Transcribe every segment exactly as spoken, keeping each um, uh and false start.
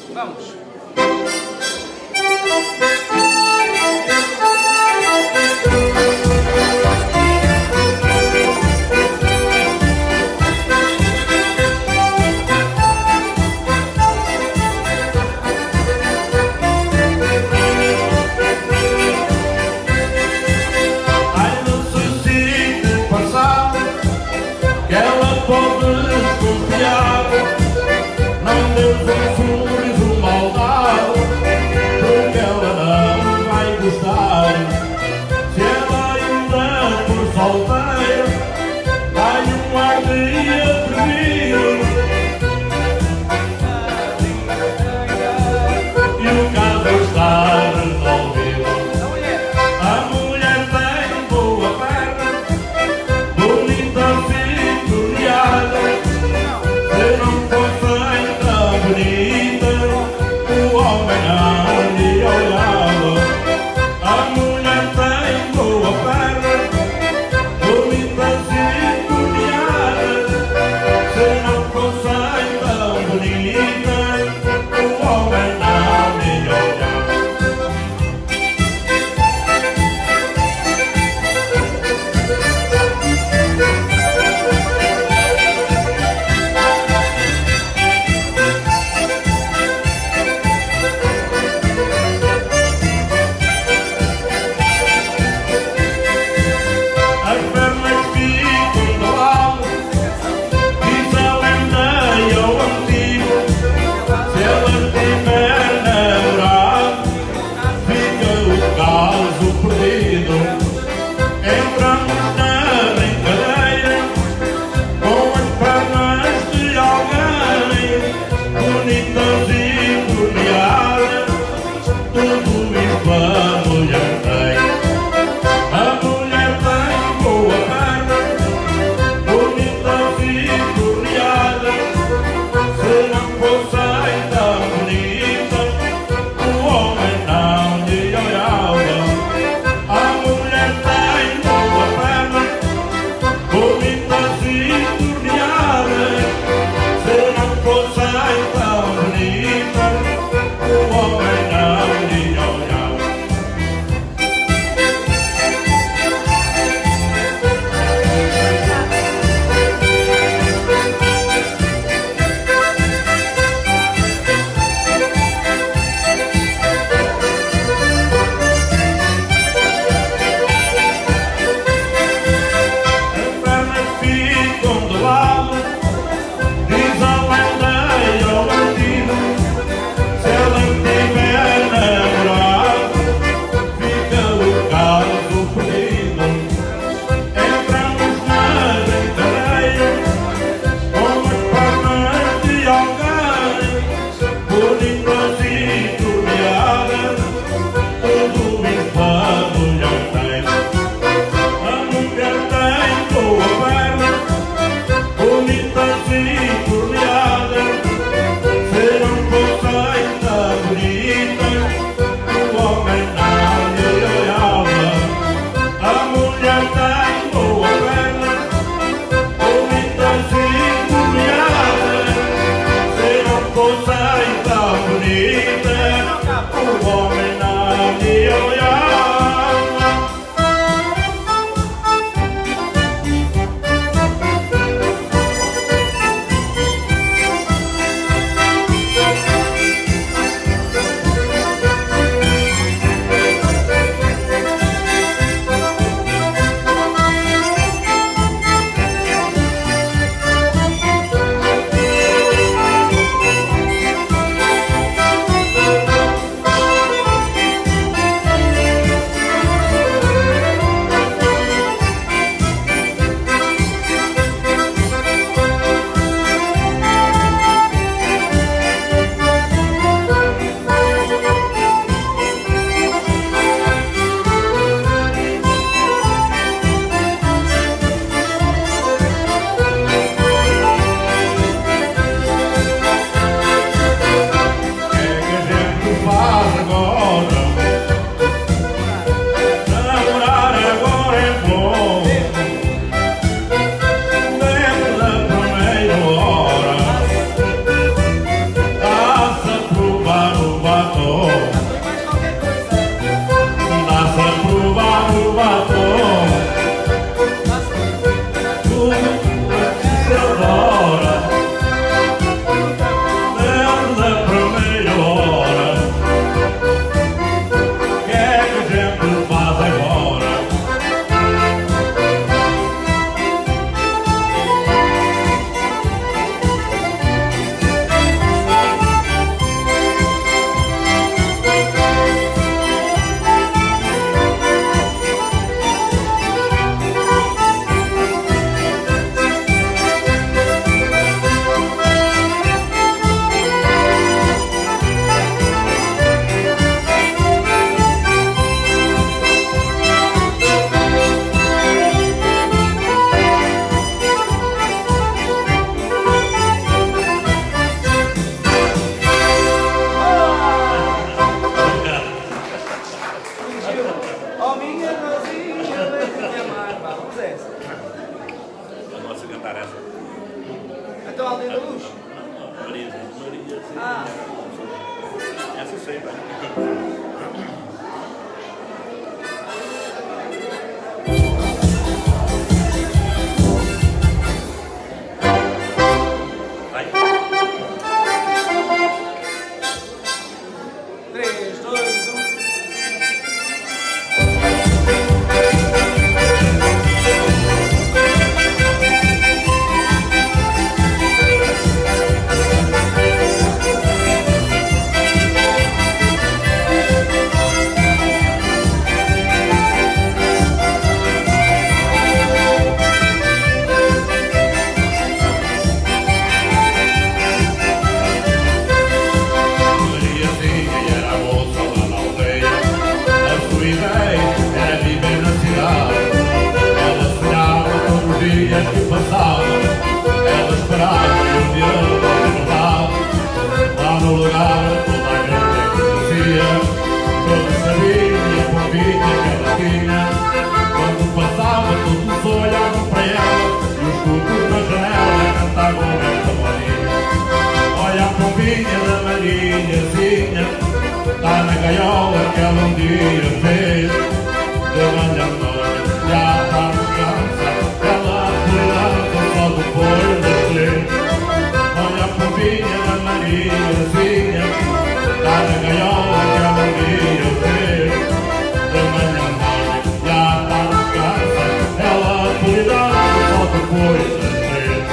Vamos. sei bem. três, dois, um. Que passava, ela esperava e um dia ela lá no lugar toda a gente a conhecia, todos sabiam e a pombinha que ela tinha. Quando passava todos olhavam para ela e os cultos na janela cantavam esta modinha. Olha a pombinha da Mariazinha, está na gaiola que ela um dia fez, de manhã noite já está descansada. Só depois das três. Olha a pombinha da Mariazinha, está na gaiola que ela um dia fez, de manhã noite já está descansa. Ela cuidava só depois das três.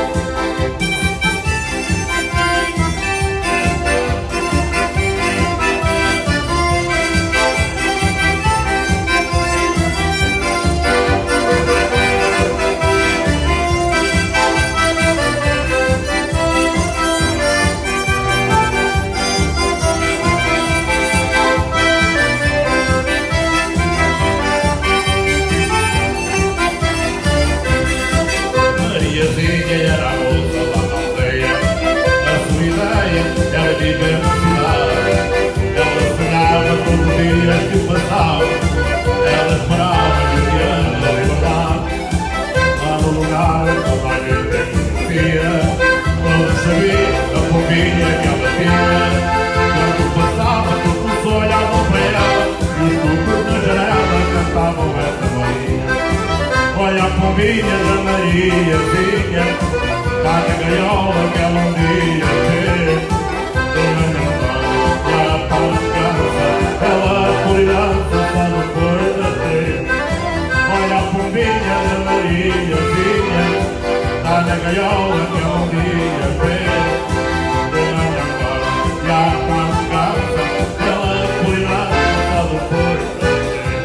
Era a moça lá na aldeia, a sua ideia era viver na cidade. Ela sonhava todos os dias que passava, ela esperava que o ano da liberdade. Lá no lugar toda a gente a conhecia, todos sabiam a pombinha que ela tinha. Quando passava todos olhavam para ela e os cucos na janela cantavam esta modinha. Olha a pombinha da Mariazinha, está na gaiola que ela um dia fez, de manhã noite já está descansa. Ela por dança só depois das três. Olha a pombinha da Mariazinha, está na gaiola que ela um dia fez, de manhã noite já está descansa. Ela por dança só depois das três.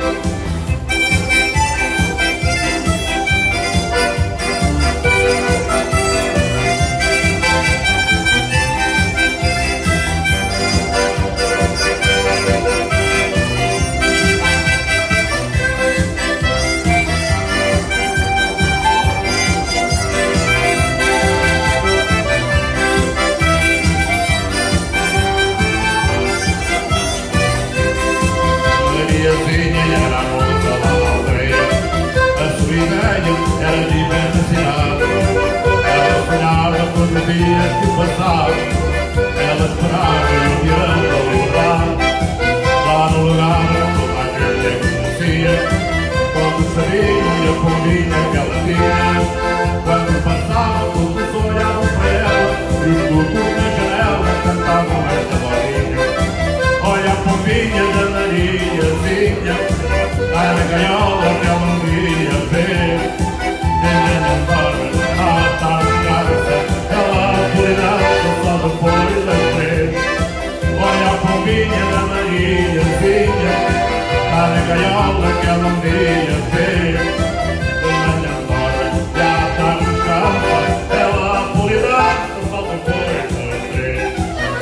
Era a moça lá na aldeia, a sua ideia era viver na cidade. Ela sonhava todos os dias que passava, ela esperava e um dia da liberdade. Lá no lugar toda a gente a conhecia, todos sabiam e a pombinha que ela tinha. Quando passava todos olhavam para ela e os cucos na janela cantavam esta modinha. Olha a pombinha da Mariazinha, está na gaiola que ela um dia fez, de manhã noite já está descansa. Ela cuidava só depois das três. Olha a pombinha da Mariazinha, está na gaiola que ela um dia fez, de manhã noite já está descansa. Ela cuidava só depois das três.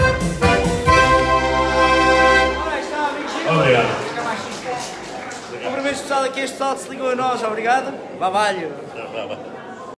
Obrigado. Cumprimentos pessoal aqui, este pessoal que se ligou a nós, obrigado. Babalho.